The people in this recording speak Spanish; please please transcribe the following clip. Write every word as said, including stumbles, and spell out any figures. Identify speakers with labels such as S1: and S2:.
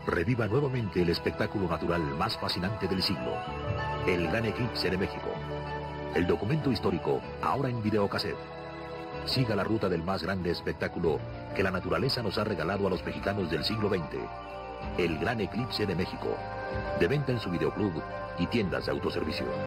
S1: Reviva nuevamente el espectáculo natural más fascinante del siglo, el Gran Eclipse de México. El documento histórico, ahora en videocassette. Siga la ruta del más grande espectáculo que la naturaleza nos ha regalado a los mexicanos del siglo veinte. El Gran Eclipse de México. De venta en su videoclub y tiendas de autoservicio.